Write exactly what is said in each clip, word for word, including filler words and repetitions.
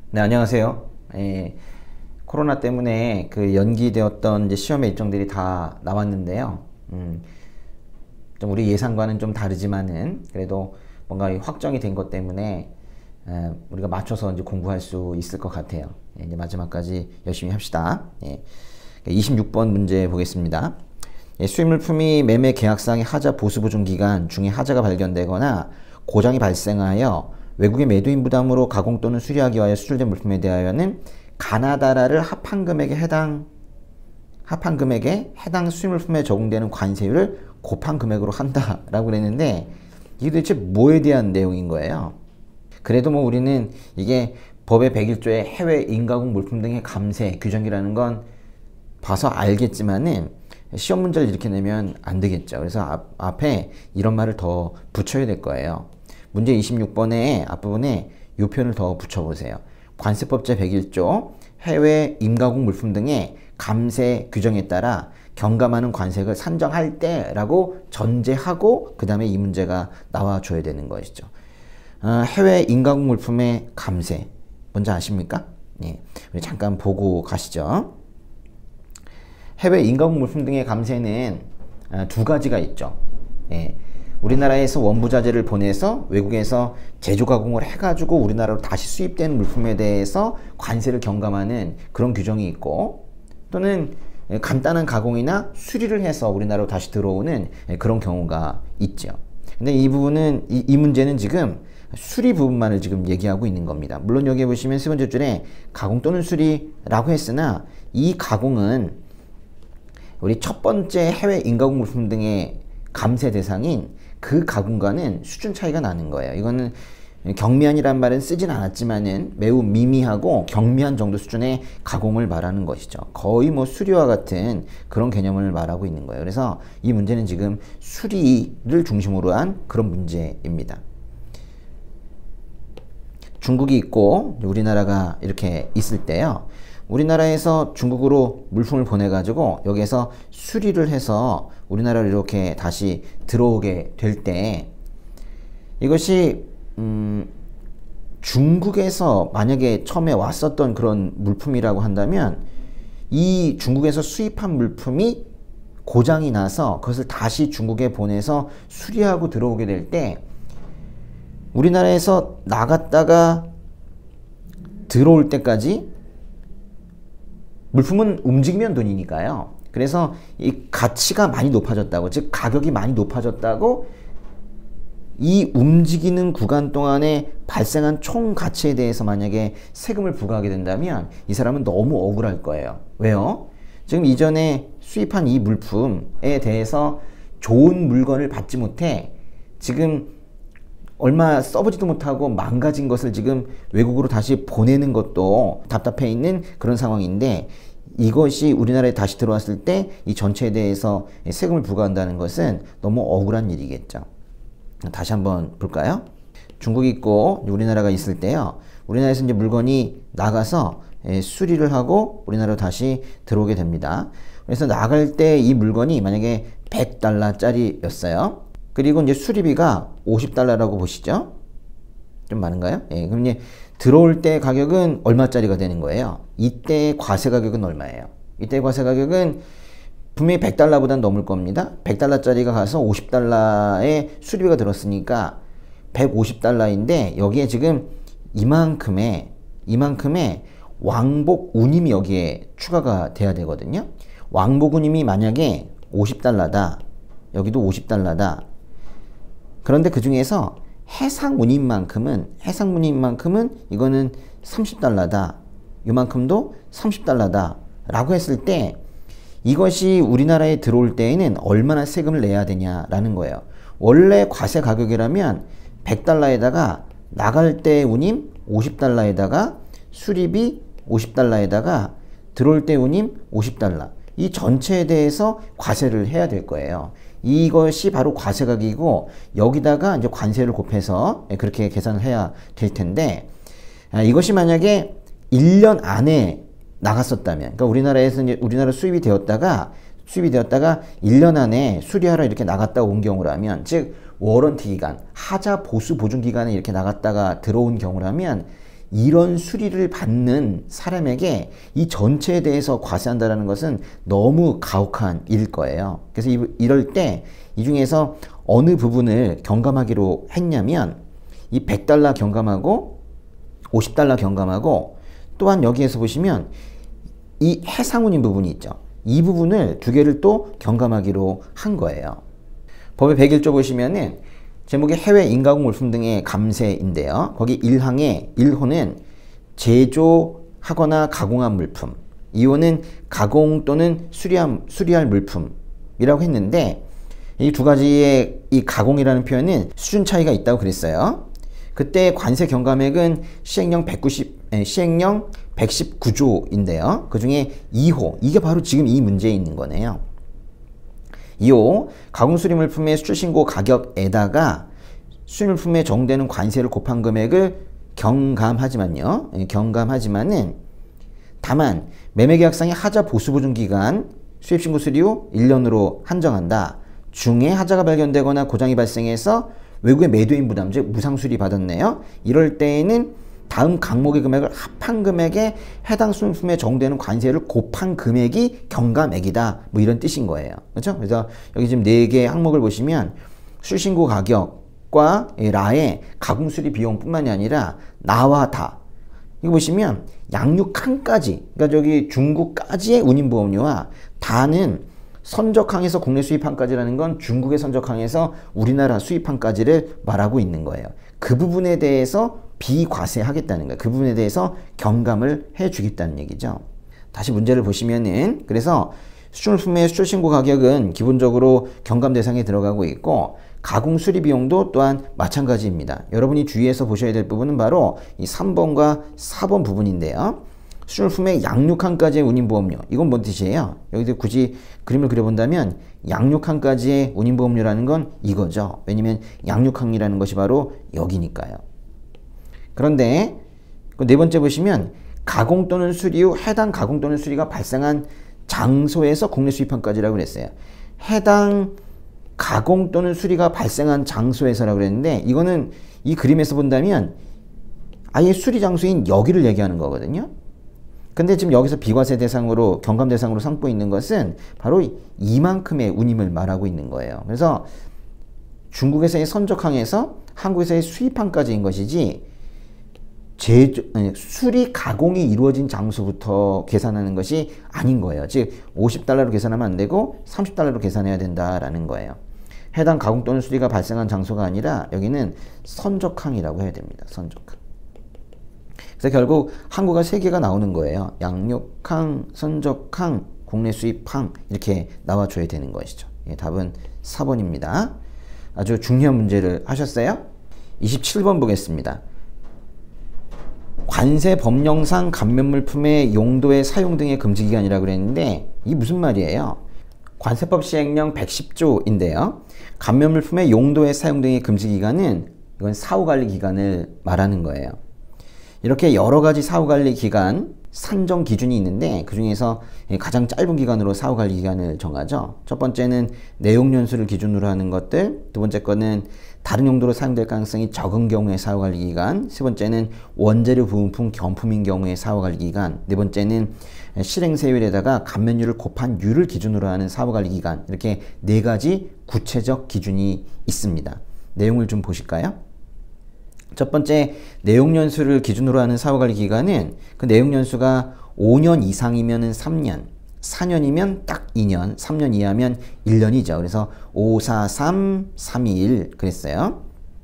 네, 안녕하세요. 예, 코로나 때문에 그 연기되었던 이제 시험의 일정들이 다 나왔는데요. 음, 좀 우리 예상과는 좀 다르지만은 그래도 뭔가 확정이 된 것 때문에 에, 우리가 맞춰서 이제 공부할 수 있을 것 같아요. 예, 이제 마지막까지 열심히 합시다. 예, 이십육 번 문제 보겠습니다. 예, 수입물품이 매매 계약상의 하자 보수 보증 기간 중에 하자가 발견되거나 고장이 발생하여 외국의 매도인 부담으로 가공 또는 수리하기 위하여 수출된 물품에 대하여는 가나다라를 합한 금액에 해당 합한 금액에 해당 수입물품에 적용되는 관세율을 곱한 금액으로 한다라고 그랬는데 이게 도대체 뭐에 대한 내용인 거예요? 그래도 뭐 우리는 이게 법의 백일 조의 해외 인가공 물품 등의 감세 규정이라는 건 봐서 알겠지만은 시험 문제를 이렇게 내면 안 되겠죠. 그래서 앞, 앞에 이런 말을 더 붙여야 될 거예요. 문제 이십육 번에 앞부분에 이 표현을 더 붙여보세요. 관세법 제백일 조 해외 임가공 물품 등의 감세 규정에 따라 경감하는 관세를 산정할 때 라고 전제하고 그 다음에 이 문제가 나와줘야 되는 것이죠. 어, 해외 임가공 물품의 감세 뭔지 아십니까? 예, 우리 잠깐 보고 가시죠. 해외 임가공 물품 등의 감세는 어, 두 가지가 있죠. 예. 우리나라에서 원부자재를 보내서 외국에서 제조 가공을 해가지고 우리나라로 다시 수입되는 물품에 대해서 관세를 경감하는 그런 규정이 있고, 또는 간단한 가공이나 수리를 해서 우리나라로 다시 들어오는 그런 경우가 있죠. 근데 이 부분은 이, 이 문제는 지금 수리 부분만을 지금 얘기하고 있는 겁니다. 물론 여기 보시면 세 번째 줄에 가공 또는 수리라고 했으나 이 가공은 우리 첫 번째 해외 인가공 물품 등의 감세 대상인 그 가공과는 수준 차이가 나는 거예요. 이거는 경미한이란 말은 쓰진 않았지만은 매우 미미하고 경미한 정도 수준의 가공을 말하는 것이죠. 거의 뭐 수리와 같은 그런 개념을 말하고 있는 거예요. 그래서 이 문제는 지금 수리를 중심으로 한 그런 문제입니다. 중국이 있고 우리나라가 이렇게 있을 때요. 우리나라에서 중국으로 물품을 보내가지고 여기에서 수리를 해서 우리나라로 이렇게 다시 들어오게 될 때 이것이 음 중국에서 만약에 처음에 왔었던 그런 물품이라고 한다면 이 중국에서 수입한 물품이 고장이 나서 그것을 다시 중국에 보내서 수리하고 들어오게 될 때 우리나라에서 나갔다가 들어올 때까지 물품은 움직이면 돈이니까요. 그래서 이 가치가 많이 높아졌다고, 즉 가격이 많이 높아졌다고 이 움직이는 구간 동안에 발생한 총 가치에 대해서 만약에 세금을 부과하게 된다면 이 사람은 너무 억울할 거예요. 왜요? 지금 이전에 수입한 이 물품에 대해서 좋은 물건을 받지 못해 지금 얼마 써보지도 못하고 망가진 것을 지금 외국으로 다시 보내는 것도 답답해 있는 그런 상황인데, 이것이 우리나라에 다시 들어왔을 때 이 전체에 대해서 세금을 부과한다는 것은 너무 억울한 일이겠죠. 다시 한번 볼까요? 중국이 있고 우리나라가 있을 때요. 우리나라에서 이제 물건이 나가서 수리를 하고 우리나라로 다시 들어오게 됩니다. 그래서 나갈 때 이 물건이 만약에 백 달러짜리였어요. 그리고 이제 수리비가 오십 달러라고 보시죠. 좀 많은가요? 예, 그럼 이제 들어올 때 가격은 얼마짜리가 되는 거예요? 이때 과세 가격은 얼마예요? 이때 과세 가격은 분명히 백 달러보다는 넘을 겁니다. 백 달러짜리가 가서 오십 달러의 수리비가 들었으니까 백오십 달러인데 여기에 지금 이만큼의 이만큼의 왕복 운임이 여기에 추가가 돼야 되거든요. 왕복 운임이 만약에 오십 달러다. 여기도 오십 달러다. 그런데 그 중에서 해상 운임만큼은 해상 운임만큼은 이거는 삼십 달러다. 이만큼도 삼십 달러다. 라고 했을 때 이것이 우리나라에 들어올 때에는 얼마나 세금을 내야 되냐라는 거예요. 원래 과세 가격이라면 백 달러에다가 나갈 때 운임 오십 달러에다가 수리비 오십 달러에다가 들어올 때 운임 오십 달러. 이 전체에 대해서 과세를 해야 될 거예요. 이것이 바로 과세가격이고 여기다가 이제 관세를 곱해서 그렇게 계산을 해야 될 텐데, 이것이 만약에 일 년 안에 나갔었다면, 그러니까 우리나라에서 이제 우리나라 수입이 되었다가 수입이 되었다가 일 년 안에 수리하러 이렇게 나갔다 온 경우라면, 즉 워런티 기간, 하자 보수 보증 기간에 이렇게 나갔다가 들어온 경우라면 이런 수리를 받는 사람에게 이 전체에 대해서 과세한다는 것은 너무 가혹한 일일 거예요. 그래서 이, 이럴 때 이 중에서 어느 부분을 경감하기로 했냐면 이 백 달러 경감하고 오십 달러 경감하고 또한 여기에서 보시면 이 해상운임 부분이 있죠. 이 부분을 두 개를 또 경감하기로 한 거예요. 법의 백일 조 보시면은 제목이 해외 인가공 물품 등의 감세인데요. 거기 일 항의 일 호는 제조하거나 가공한 물품, 이 호는 가공 또는 수리한, 수리할 물품이라고 했는데 이 두 가지의 이 가공이라는 표현은 수준 차이가 있다고 그랬어요. 그때 관세 경감액은 시행령 백구십, 에, 시행령 백십구 조인데요. 그 중에 이 호, 이게 바로 지금 이 문제에 있는 거네요. 이 호, 가공수리물품의 수출신고 가격에다가 수리물품에 적용되는 관세를 곱한 금액을 경감하지만요. 경감하지만은 다만 매매계약상의 하자 보수보증기간 수입신고 수리 후 일 년으로 한정한다. 중에 하자가 발견되거나 고장이 발생해서 외국의 매도인 부담, 즉 무상수리 받았네요. 이럴 때에는 다음 항목의 금액을 합한 금액에 해당 수입품에 적용되는 관세를 곱한 금액이 경감액이다. 뭐 이런 뜻인 거예요. 그렇죠? 그래서 여기 지금 네 개의 항목을 보시면 수신고 가격과 라의 가공수리 비용뿐만이 아니라 나와 다. 이거 보시면 양육항까지, 그러니까 저기 중국까지의 운임보험료와 다는 선적항에서 국내 수입항까지라는 건 중국의 선적항에서 우리나라 수입항까지를 말하고 있는 거예요. 그 부분에 대해서 비과세하겠다는 거예요. 그 부분에 대해서 경감을 해주겠다는 얘기죠. 다시 문제를 보시면은 그래서 수출품의 수출신고 가격은 기본적으로 경감 대상에 들어가고 있고 가공 수리 비용도 또한 마찬가지입니다. 여러분이 주의해서 보셔야 될 부분은 바로 이 삼 번과 사 번 부분인데요. 수출품의 양육항까지의 운임보험료, 이건 뭔 뜻이에요? 여기서 굳이 그림을 그려본다면 양육항까지의 운임보험료라는 건 이거죠. 왜냐면 양육항이라는 것이 바로 여기니까요. 그런데 네 번째 보시면 가공 또는 수리 후 해당 가공 또는 수리가 발생한 장소에서 국내 수입항까지라고 그랬어요. 해당 가공 또는 수리가 발생한 장소에서라고 그랬는데 이거는 이 그림에서 본다면 아예 수리 장소인 여기를 얘기하는 거거든요. 근데 지금 여기서 비과세 대상으로 경감 대상으로 삼고 있는 것은 바로 이만큼의 운임을 말하고 있는 거예요. 그래서 중국에서의 선적항에서 한국에서의 수입항까지인 것이지 제조, 아니, 수리 가공이 이루어진 장소부터 계산하는 것이 아닌 거예요. 즉 오십 달러로 계산하면 안 되고 삼십 달러로 계산해야 된다라는 거예요. 해당 가공 또는 수리가 발생한 장소가 아니라 여기는 선적항이라고 해야 됩니다. 선적항. 그래서 결국 항구가 세 개가 나오는 거예요. 양육항, 선적항, 국내 수입항 이렇게 나와줘야 되는 것이죠. 예, 답은 사 번입니다. 아주 중요한 문제를 하셨어요. 이십칠 번 보겠습니다. 관세 법령상 감면물품의 용도의 사용 등의 금지기간이라고 그랬는데 이게 무슨 말이에요? 관세법 시행령 백십 조인데요. 감면물품의 용도의 사용 등의 금지기간은 이건 사후관리기간을 말하는 거예요. 이렇게 여러 가지 사후관리 기간, 산정 기준이 있는데 그 중에서 가장 짧은 기간으로 사후관리 기간을 정하죠. 첫 번째는 내용연수를 기준으로 하는 것들, 두 번째 거는 다른 용도로 사용될 가능성이 적은 경우의 사후관리 기간, 세 번째는 원재료 부품품 경품인 경우의 사후관리 기간, 네 번째는 실행세율에다가 감면율을 곱한 율을 기준으로 하는 사후관리 기간, 이렇게 네 가지 구체적 기준이 있습니다. 내용을 좀 보실까요? 첫 번째 내용연수를 기준으로 하는 사후관리 기간은 그 내용연수가 오 년 이상이면 삼 년, 사 년이면 딱 이 년, 삼 년 이하면 일 년이죠. 그래서 오, 사, 삼, 삼, 이, 일 그랬어요.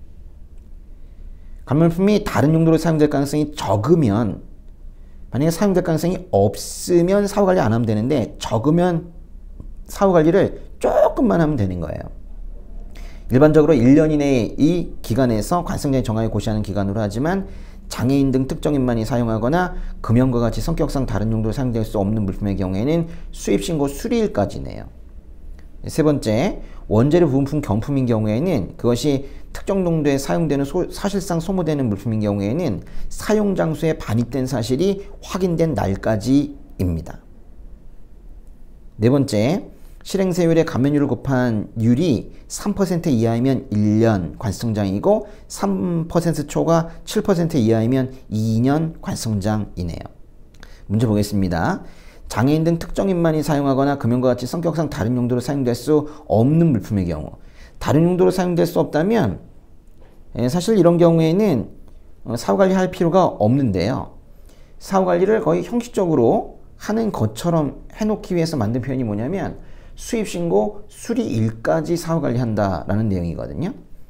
감면품이 다른 용도로 사용될 가능성이 적으면, 만약에 사용될 가능성이 없으면 사후관리 안 하면 되는데 적으면 사후관리를 조금만 하면 되는 거예요. 일반적으로 일 년 이내의 이 기간에서 관세청장이 정하여 고시하는 기간으로 하지만 장애인 등 특정인만이 사용하거나 금연과 같이 성격상 다른 용도로 사용될 수 없는 물품의 경우에는 수입신고 수리일까지네요. 세 번째, 원재료 부품품 경품인 경우에는 그것이 특정 용도에 사용되는 소, 사실상 소모되는 물품인 경우에는 사용 장소에 반입된 사실이 확인된 날까지입니다. 네 번째, 실행세율의 감면율을 곱한 율이 삼 퍼센트 이하이면 일 년 관세통장이고 삼 퍼센트 초과 칠 퍼센트 이하이면 이 년 관세통장이네요. 문제 보겠습니다. 장애인 등 특정인만이 사용하거나 금연과 같이 성격상 다른 용도로 사용될 수 없는 물품의 경우, 다른 용도로 사용될 수 없다면 사실 이런 경우에는 사후관리할 필요가 없는데요. 사후관리를 거의 형식적으로 하는 것처럼 해놓기 위해서 만든 표현이 뭐냐면 수입신고 수리일까지 사후관리한다라는 내용이거든요.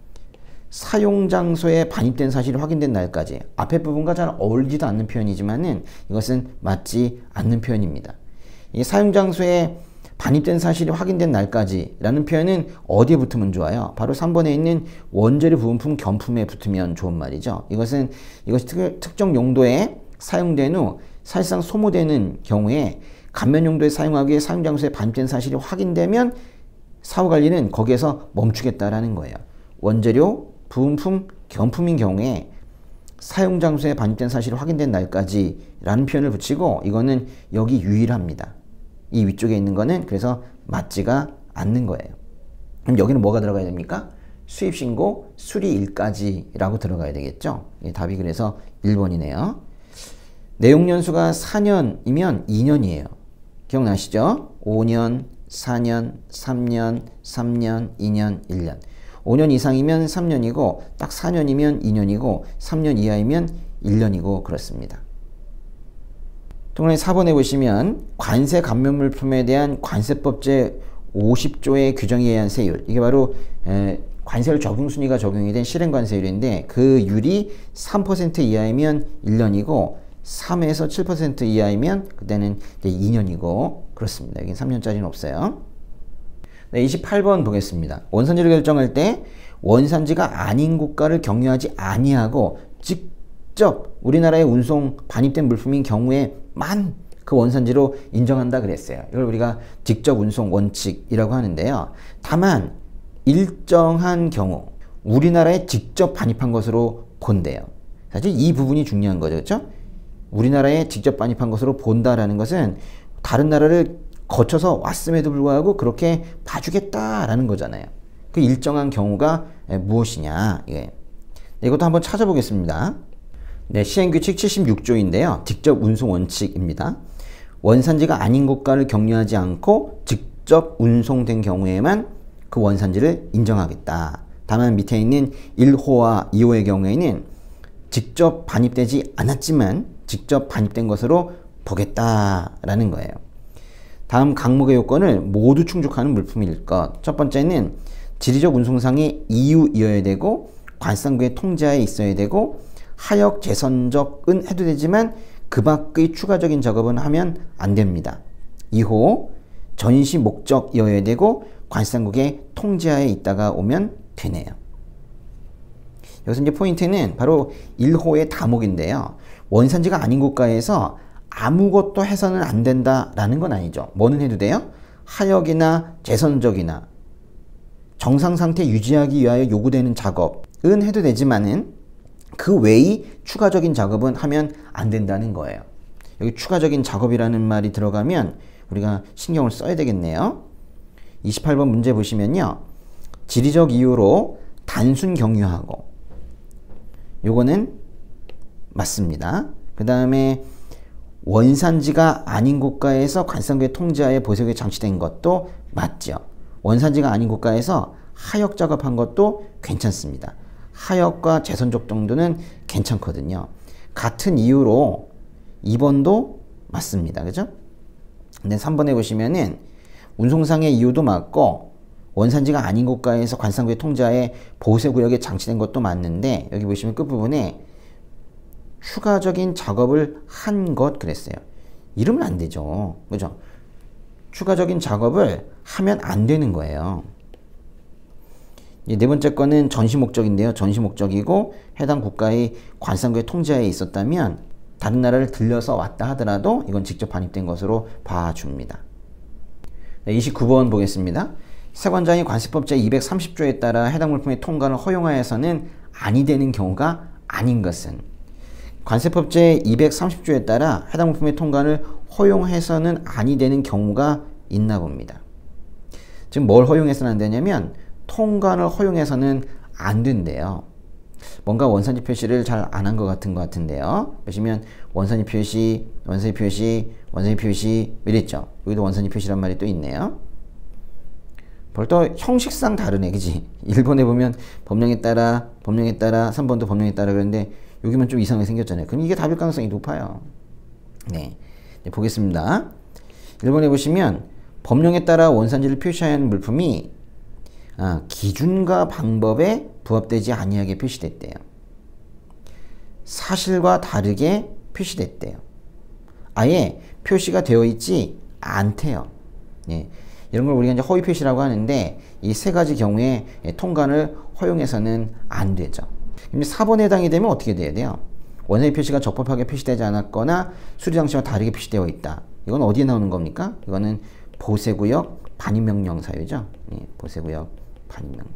사용장소에 반입된 사실이 확인된 날까지, 앞에 부분과 잘 어울리지도 않는 표현이지만은 이것은 맞지 않는 표현입니다. 이 사용장소에 반입된 사실이 확인된 날까지 라는 표현은 어디에 붙으면 좋아요? 바로 삼 번에 있는 원재료 부분품 겸품에 붙으면 좋은 말이죠. 이것은 이것이 특, 특정 용도에 사용된 후 사실상 소모되는 경우에 감면 용도에 사용하기 위해 사용장소에 반입된 사실이 확인되면 사후관리는 거기에서 멈추겠다라는 거예요. 원재료, 부분품, 겸품인 경우에 사용장소에 반입된 사실이 확인된 날까지 라는 표현을 붙이고 이거는 여기 유일합니다. 이 위쪽에 있는 거는 그래서 맞지가 않는 거예요. 그럼 여기는 뭐가 들어가야 됩니까? 수입신고 수리일까지 라고 들어가야 되겠죠. 예, 답이 그래서 일 번이네요. 내용연수가 사 년이면 이 년이에요. 기억나시죠? 오 년, 사 년, 삼 년, 삼 년, 이 년, 일 년. 오 년 이상이면 삼 년이고 딱 사 년이면 이 년이고 삼 년 이하이면 일 년이고 그렇습니다. 동그라미 사 번에 보시면 관세 감면물품에 대한 관세법 제오십 조의 규정에 의한 세율, 이게 바로 에, 관세율 적용순위가 적용이 된 실행관세율인데 그 율이 삼 퍼센트 이하이면 일 년이고 삼에서 칠 퍼센트 이하이면 그때는 이제 이 년이고 그렇습니다. 여긴 삼 년짜리는 없어요. 네, 이십팔 번 보겠습니다. 원산지를 결정할 때 원산지가 아닌 국가를 경유하지 아니하고 직접 우리나라에 운송 반입된 물품인 경우에만 그 원산지로 인정한다 그랬어요. 이걸 우리가 직접 운송 원칙이라고 하는데요. 다만 일정한 경우 우리나라에 직접 반입한 것으로 본대요. 사실 이 부분이 중요한 거죠. 그렇죠? 우리나라에 직접 반입한 것으로 본다라는 것은 다른 나라를 거쳐서 왔음에도 불구하고 그렇게 봐주겠다라는 거잖아요. 그 일정한 경우가 무엇이냐. 예. 이것도 한번 찾아보겠습니다. 네, 시행규칙 칠십육 조인데요. 직접 운송 원칙입니다. 원산지가 아닌 국가를 경유하지 않고 직접 운송된 경우에만 그 원산지를 인정하겠다. 다만 밑에 있는 일 호와 이 호의 경우에는 직접 반입되지 않았지만 직접 반입된 것으로 보겠다라는 거예요. 다음 항목의 요건을 모두 충족하는 물품일 것. 첫 번째는 지리적 운송상의 이유이어야 되고 관세당국의 통제하에 있어야 되고 하역 재선적은 해도 되지만 그 밖의 추가적인 작업은 하면 안 됩니다. 이 호 전시 목적이어야 되고 관세당국의 통제하에 있다가 오면 되네요. 여기서 이제 포인트는 바로 일 호의 다목인데요. 원산지가 아닌 국가에서 아무것도 해서는 안 된다라는 건 아니죠. 뭐는 해도 돼요? 하역이나 재선적이나 정상 상태 유지하기 위하여 요구되는 작업은 해도 되지만은 그 외의 추가적인 작업은 하면 안 된다는 거예요. 여기 추가적인 작업이라는 말이 들어가면 우리가 신경을 써야 되겠네요. 이십팔 번 문제 보시면요. 지리적 이유로 단순 경유하고 요거는 맞습니다. 그 다음에 원산지가 아닌 국가에서 관세당국의 통제하에 보세국에 장치된 것도 맞죠. 원산지가 아닌 국가에서 하역 작업한 것도 괜찮습니다. 하역과 재선적 정도는 괜찮거든요. 같은 이유로 이 번도 맞습니다. 그죠? 근데 삼 번에 보시면은 운송상의 이유도 맞고 원산지가 아닌 국가에서 관세당국의 통제하에 보세구역에 장치된 것도 맞는데 여기 보시면 끝부분에 추가적인 작업을 한 것 그랬어요. 이러면 안 되죠. 그죠? 추가적인 작업을 하면 안 되는 거예요. 네 번째 거는 전시 목적인데요. 전시 목적이고 해당 국가의 관세당국의 통제하에 있었다면 다른 나라를 들려서 왔다 하더라도 이건 직접 반입된 것으로 봐줍니다. 네, 이십구 번 보겠습니다. 세관장이 관세법 제이백삼십 조에 따라 해당 물품의 통관을 허용하여서는 아니 되는 경우가 아닌 것은 관세법 제이백삼십 조에 따라 해당 물품의 통관을 허용해서는 아니 되는 경우가 있나 봅니다. 지금 뭘 허용해서는 안 되냐면 통관을 허용해서는 안 된대요. 뭔가 원산지 표시를 잘 안 한 것 같은 것 같은데요. 보시면 원산지 표시, 원산지 표시, 원산지 표시 이랬죠. 여기도 원산지 표시란 말이 또 있네요. 벌써 형식상 다르네, 그지? 일본에 보면 법령에 따라, 법령에 따라, 삼 번도 법령에 따라 그러는데 여기만 좀 이상하게 생겼잖아요. 그럼 이게 답일 가능성이 높아요. 네, 네 보겠습니다. 일본에 보시면 법령에 따라 원산지를 표시해야 하는 물품이 아, 기준과 방법에 부합되지 아니하게 표시됐대요. 사실과 다르게 표시됐대요. 아예 표시가 되어 있지 않대요. 예, 이런 걸 우리가 이제 허위 표시라고 하는데 이 세 가지 경우에 통관을 허용해서는 안 되죠. 사 번에 해당이 되면 어떻게 돼야 돼요? 원산지 표시가 적법하게 표시되지 않았거나 수리 장치와 다르게 표시되어 있다. 이건 어디에 나오는 겁니까? 이거는 보세구역 반입명령 사유죠. 예, 보세구역 반입명령.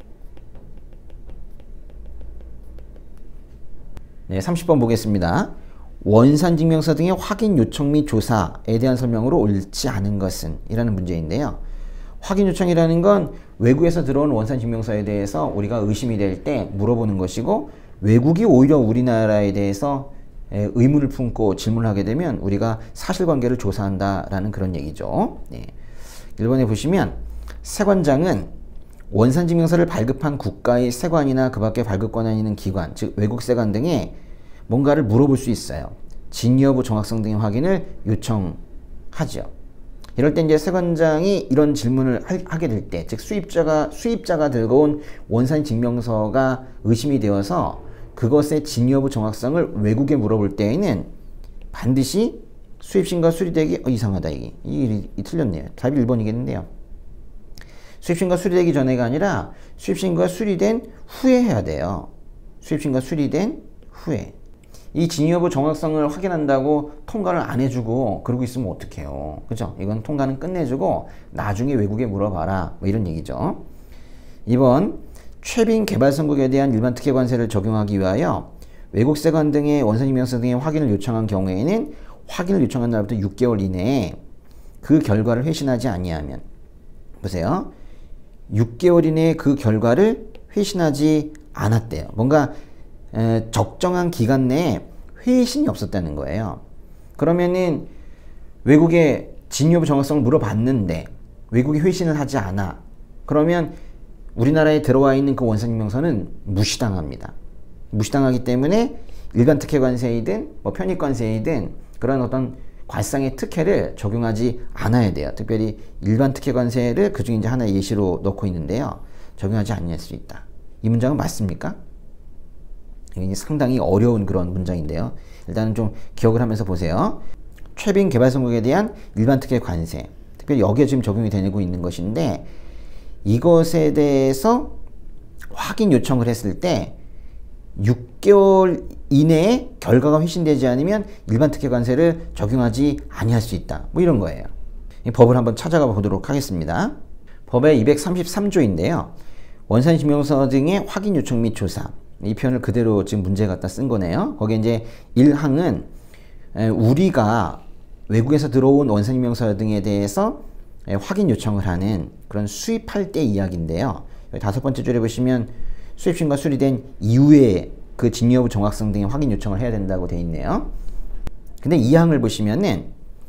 네, 삼십 번 보겠습니다. 원산증명서 등의 확인 요청 및 조사에 대한 설명으로 옳지 않은 것은? 이라는 문제인데요. 확인 요청이라는 건 외국에서 들어온 원산증명서에 대해서 우리가 의심이 될 때 물어보는 것이고, 외국이 오히려 우리나라에 대해서 의문을 품고 질문하게 되면 우리가 사실관계를 조사한다라는 그런 얘기죠. 네. 일 번에 보시면 세관장은 원산증명서를 발급한 국가의 세관이나 그 밖에 발급 권한이 있는 기관, 즉 외국 세관 등에 뭔가를 물어볼 수 있어요. 진위 여부 정확성 등의 확인을 요청하죠. 이럴 때 이제 세관장이 이런 질문을 하게 될 때, 즉 수입자가 수입자가 들고 온 원산 증명서가 의심이 되어서 그것의 진위 여부 정확성을 외국에 물어볼 때에는 반드시 수입신과 수리되기 어, 이상하다 이게 이, 이 틀렸네요. 답이 일 번이겠는데요. 수입신과 수리되기 전에가 아니라 수입신과 수리된 후에 해야 돼요. 수입신과 수리된 후에. 이 진위 여부 정확성을 확인한다고 통관을 안 해주고 그러고 있으면 어떡해요. 그죠? 이건 통관은 끝내주고 나중에 외국에 물어봐라. 뭐 이런 얘기죠. 이 번 최빈 개발선국에 대한 일반 특혜 관세를 적용하기 위하여 외국 세관 등의 원산증명서 등의 확인을 요청한 경우에는 확인을 요청한 날부터 육 개월 이내에 그 결과를 회신하지 아니하면, 보세요. 육 개월 이내에 그 결과를 회신하지 않았대요. 뭔가 에, 적정한 기간 내에 회신이 없었다는 거예요. 그러면은 외국에 진위 여부 정확성을 물어봤는데 외국이 회신을 하지 않아. 그러면 우리나라에 들어와 있는 그 원산증명서는 무시당합니다. 무시당하기 때문에 일반 특혜 관세이든 뭐 편입 관세이든 그런 어떤 관상의 특혜를 적용하지 않아야 돼요. 특별히 일반 특혜 관세를 그중에 이제 하나의 예시로 넣고 있는데요. 적용하지 않을 수 있다. 이 문장은 맞습니까? 이게 상당히 어려운 그런 문장인데요. 일단은 좀 기억을 하면서 보세요. 최빈 개발선국에 대한 일반 특혜 관세, 특별히 여기에 지금 적용이 되고 있는 것인데, 이것에 대해서 확인 요청을 했을 때 육 개월 이내에 결과가 회신되지 않으면 일반 특혜 관세를 적용하지 아니할 수 있다. 뭐 이런 거예요. 이 법을 한번 찾아가 보도록 하겠습니다. 법의 이백삼십삼 조인데요. 원산증명서 등의 확인 요청 및 조사. 이 표현을 그대로 지금 문제 갖다 쓴 거네요. 거기에 이제 일 항은 우리가 외국에서 들어온 원산증명서 등에 대해서 확인 요청을 하는 그런 수입할 때 이야기인데요. 다섯 번째 줄에 보시면 수입신과 수리된 이후에 그 진위 여부 정확성 등의 확인 요청을 해야 된다고 되어 있네요. 근데 이 항을 보시면은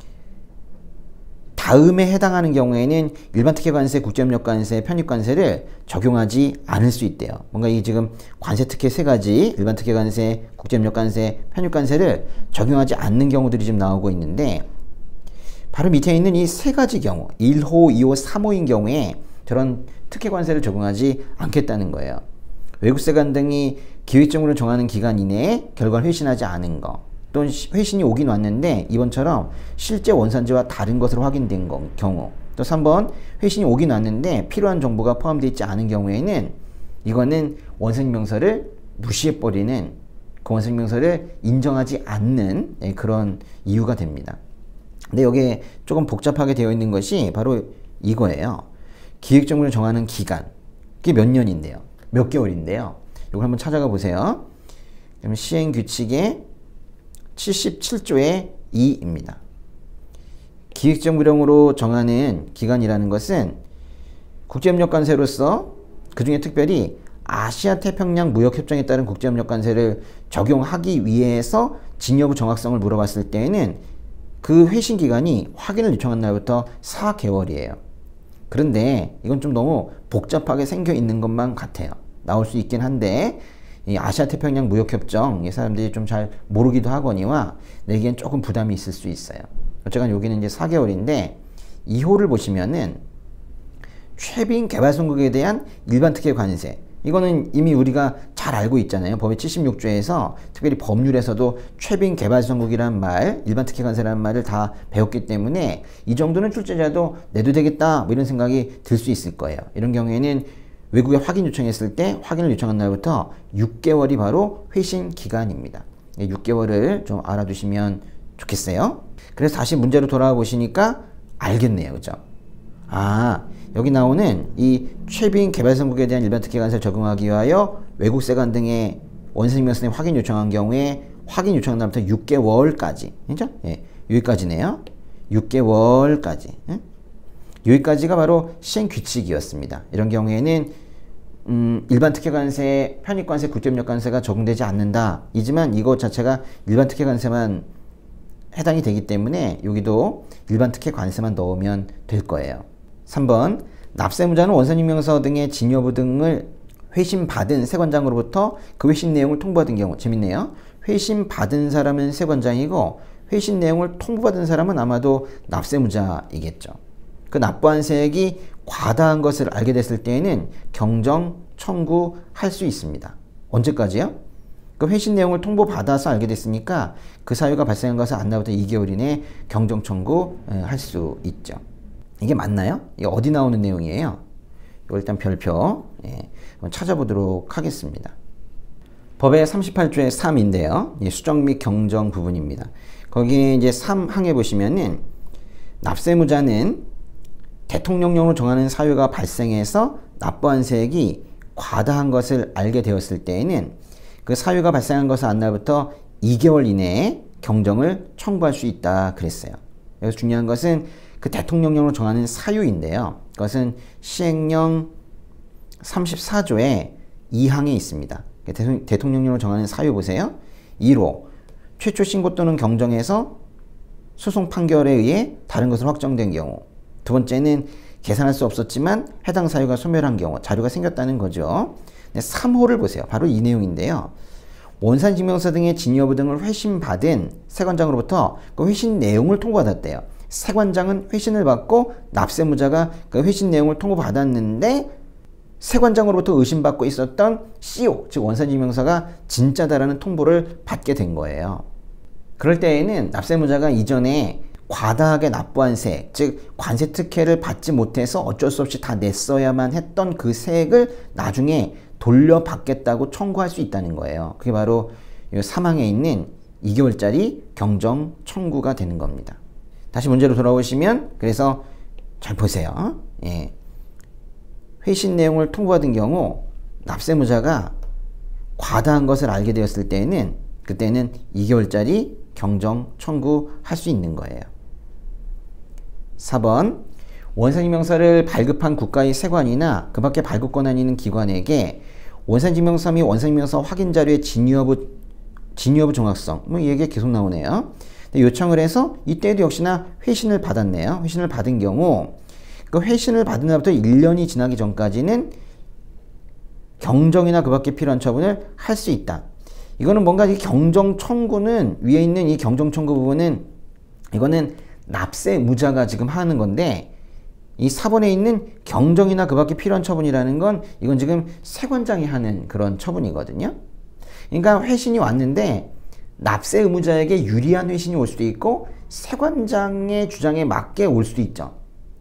다음에 해당하는 경우에는 일반 특혜 관세, 국제협력 관세, 편입 관세를 적용하지 않을 수 있대요. 뭔가 이 지금 관세 특혜 세 가지, 일반 특혜 관세, 국제협력 관세, 편입 관세를 적용하지 않는 경우들이 지금 나오고 있는데, 바로 밑에 있는 이 세 가지 경우, 일 호, 이 호, 삼 호인 경우에 저런 특혜 관세를 적용하지 않겠다는 거예요. 외국 세관 등이 기획적으로 정하는 기간 이내에 결과를 회신하지 않은 거, 또는 회신이 오긴 왔는데 이번처럼 실제 원산지와 다른 것으로 확인된 거, 경우, 또 삼 번 회신이 오긴 왔는데 필요한 정보가 포함되어 있지 않은 경우에는 이거는 원산증명서를 무시해버리는, 그 원산증명서를 인정하지 않는 그런 이유가 됩니다. 근데 여기에 조금 복잡하게 되어 있는 것이 바로 이거예요. 기획적으로 정하는 기간, 그게 몇 년인데요. 몇 개월인데요. 이걸 한번 찾아가 보세요. 그럼 시행규칙의 칠십칠 조의 이입니다. 기획정부령으로 정하는 기간이라는 것은 국제협력관세로서 그 중에 특별히 아시아 태평양 무역협정에 따른 국제협력관세를 적용하기 위해서 진여부 정확성을 물어봤을 때에는 그 회신 기간이 확인을 요청한 날부터 사 개월이에요. 그런데 이건 좀 너무 복잡하게 생겨 있는 것만 같아요. 나올 수 있긴 한데 이 아시아 태평양 무역협정 이 사람들이 좀 잘 모르기도 하거니와 내기엔 조금 부담이 있을 수 있어요. 어쨌건 여기는 이제 사 개월인데 이 호를 보시면은 최빈 개발선국에 대한 일반 특혜 관세, 이거는 이미 우리가 잘 알고 있잖아요. 법의 칠십육 조에서 특별히 법률에서도 최빈 개발선국이란 말, 일반 특혜 관세라는 말을 다 배웠기 때문에 이 정도는 출제자도 내도 되겠다 뭐 이런 생각이 들 수 있을 거예요. 이런 경우에는 외국에 확인 요청했을 때 확인을 요청한 날부터 육 개월이 바로 회신 기간입니다. 육 개월을 좀 알아두시면 좋겠어요. 그래서 다시 문제로 돌아와 보시니까 알겠네요. 그죠? 아, 여기 나오는 이 최빈 개발선국에 대한 일반 특혜 관세를 적용하기 위하여 외국 세관 등의 원세증명서에 확인 요청한 경우에 확인 요청한 날부터 육 개월까지, 그죠? 예, 여기까지네요. 육 개월까지. 예? 여기까지가 바로 시행 규칙이었습니다. 이런 경우에는 음, 일반 특혜관세, 편입관세, 국제협력관세가 적용되지 않는다. 이지만 이거 자체가 일반 특혜관세만 해당이 되기 때문에 여기도 일반 특혜관세만 넣으면 될 거예요. 삼 번 납세무자는 원산증명서 등의 진여부 등을 회신받은 세관장으로부터 그 회신 내용을 통보받은 경우, 재밌네요. 회신받은 사람은 세관장이고 회신 내용을 통보받은 사람은 아마도 납세무자이겠죠. 그 납부한 세액이 과다한 것을 알게 됐을 때에는 경정 청구할 수 있습니다. 언제까지요? 그 회신 내용을 통보받아서 알게 됐으니까 그 사유가 발생한 것은 안 나부터 이 개월 이내에 경정 청구할 수 있죠. 이게 맞나요? 이게 어디 나오는 내용이에요? 이거 일단 별표 예, 한번 찾아보도록 하겠습니다. 법의 삼십팔 조의 삼인데요. 수정 및 경정 부분입니다. 거기에 이제 삼 항에 보시면은 납세무자는 대통령령으로 정하는 사유가 발생해서 납부한 세액이 과다한 것을 알게 되었을 때에는 그 사유가 발생한 것은 안 날부터 이 개월 이내에 경정을 청구할 수 있다 그랬어요. 여기서 중요한 것은 그 대통령령으로 정하는 사유인데요. 그것은 시행령 삼십사 조의 이 항에 있습니다. 대통령령으로 정하는 사유 보세요. 일 호 최초 신고 또는 경정에서 소송 판결에 의해 다른 것으로 확정된 경우. 두 번째는 계산할 수 없었지만 해당 사유가 소멸한 경우, 자료가 생겼다는 거죠. 삼 호를 보세요. 바로 이 내용인데요. 원산증명서 등의 진여부 등을 회신받은 세관장으로부터 그 회신 내용을 통보받았대요. 세관장은 회신을 받고 납세무자가 그 회신 내용을 통보받았는데 세관장으로부터 의심받고 있었던 씨오, 즉 원산증명서가 진짜다라는 통보를 받게 된 거예요. 그럴 때에는 납세무자가 이전에 과다하게 납부한 세액, 즉 관세 특혜를 받지 못해서 어쩔 수 없이 다 냈어야만 했던 그 세액을 나중에 돌려받겠다고 청구할 수 있다는 거예요. 그게 바로 이 삼 항에 있는 이 개월짜리 경정 청구가 되는 겁니다. 다시 문제로 돌아오시면, 그래서 잘 보세요. 예. 회신 내용을 통보받은 경우 납세무자가 과다한 것을 알게 되었을 때에는 그때는 이 개월짜리 경정 청구할 수 있는 거예요. 사 번 원산증명서를 발급한 국가의 세관이나 그 밖에 발급 권한이 있는 기관에게 원산증명서 및 원산증명서 확인 자료의 진여부, 진여부 정확성, 뭐 이 얘기가 계속 나오네요. 요청을 해서 이때도 역시나 회신을 받았네요. 회신을 받은 경우 그 회신을 받은 날부터 일 년이 지나기 전까지는 경정이나 그 밖에 필요한 처분을 할 수 있다. 이거는 뭔가 이 경정 청구는, 위에 있는 이 경정 청구 부분은 이거는 납세무자가 지금 하는 건데, 이 사 번에 있는 경정이나 그 밖에 필요한 처분이라는 건 이건 지금 세관장이 하는 그런 처분이거든요. 그러니까 회신이 왔는데 납세 의무자에게 유리한 회신이 올 수도 있고 세관장의 주장에 맞게 올 수도 있죠.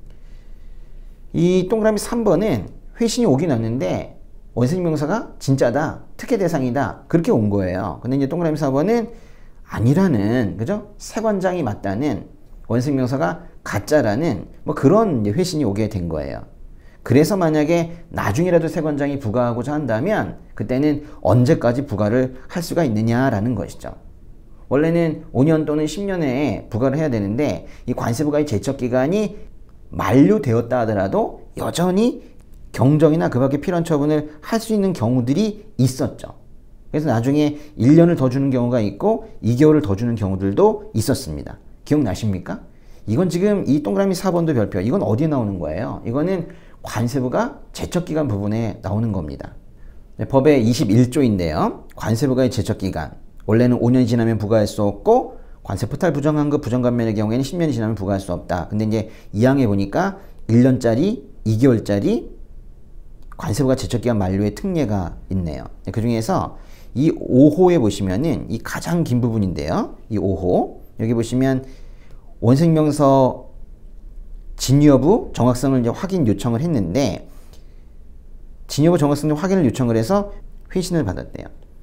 이 동그라미 삼 번은 회신이 오긴 왔는데 원산증명서가 진짜다, 특혜 대상이다, 그렇게 온 거예요. 근데 이제 동그라미 사 번은 아니라는, 그죠? 세관장이 맞다는, 원산증명서가 가짜라는 뭐 그런 이제 회신이 오게 된 거예요. 그래서 만약에 나중이라도 세관장이 부과하고자 한다면 그때는 언제까지 부과를 할 수가 있느냐라는 것이죠. 원래는 오 년 또는 십 년에 부과를 해야 되는데 이 관세부과의 제척기간이 만료되었다 하더라도 여전히 경정이나 그 밖에 필요한 처분을 할 수 있는 경우들이 있었죠. 그래서 나중에 일 년을 더 주는 경우가 있고 이 개월을 더 주는 경우들도 있었습니다. 기억나십니까? 이건 지금 이 동그라미 사 번도 별표, 이건 어디에 나오는 거예요? 이거는 관세부가 제척기간 부분에 나오는 겁니다. 네, 법의 이십일 조인데요. 관세부가의 제척기간, 원래는 오 년이 지나면 부과할 수 없고 관세 포탈 부정환급 부정감면의 경우에는 십 년이 지나면 부과할 수 없다. 근데 이제 이 항에 보니까 일 년짜리, 이 개월짜리 관세부가 제척기간 만료의 특례가 있네요. 네, 그 중에서 이 오 호에 보시면은 이 가장 긴 부분인데요. 이 오 호 여기 보시면 원생명서 진위 여부 정확성을 이제 확인 요청을 했는데 진위 여부 정확성 확인을 요청을 해서 회신을 받았대요.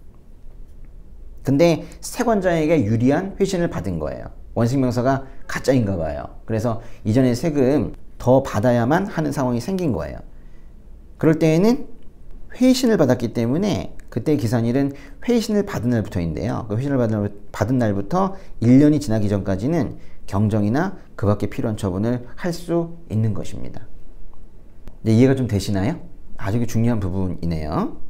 근데 세관자에게 유리한 회신을 받은 거예요. 원생명서가 가짜인가 봐요. 그래서 이전에 세금 더 받아야만 하는 상황이 생긴 거예요. 그럴 때에는 회신을 받았기 때문에 그때 기산일은 회신을 받은 날부터인데요. 그 회신을 받은, 받은 날부터 일 년이 지나기 전까지는 경정이나 그 밖에 필요한 처분을 할 수 있는 것입니다. 네, 이해가 좀 되시나요? 아주 중요한 부분이네요.